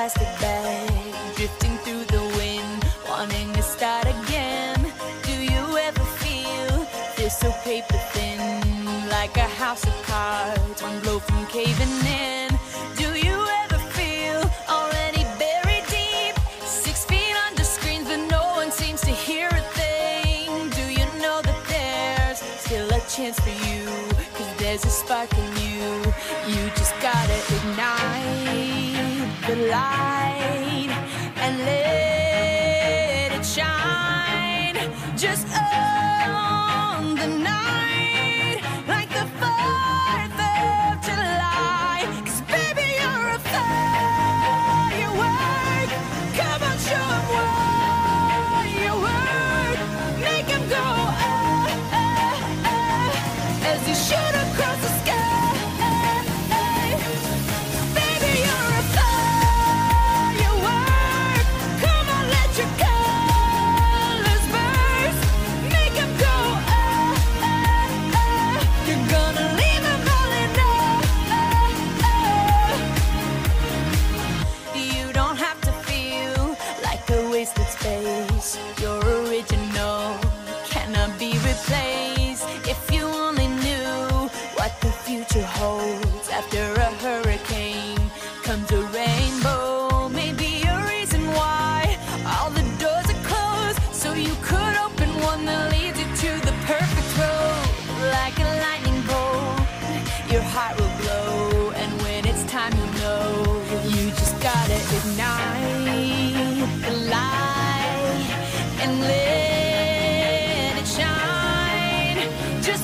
plastic bag, drifting through the wind, wanting to start again. Do you ever feel so paper thin, like a house of cards, one blow from caving in? Do you ever feel already buried deep, 6 feet under screens, but no one seems to hear a thing? Do you know that there's still a chance for you, 'cause there's a spark in you. You just gotta ignite the light and let it shine. Just on the night, like the 4th of July. 'Cause baby, you're a firework. Come on, show 'em what you work. Make 'em go, as you shoot across the sky. Baby, you're a firework. Come on, let your colors burst. Make 'em go, you're gonna leave 'em all in awe. You don't have to feel like a wasted space. You're original, cannot be replaced. If you only knew what the future holds. After a hurricane comes a rainbow. Maybe a reason why all the doors are closed, so you could open one that leads you to the perfect road. Like a lightning bolt, your heart will glow, and when it's time, you know you just gotta ignite the light and let it shine. Just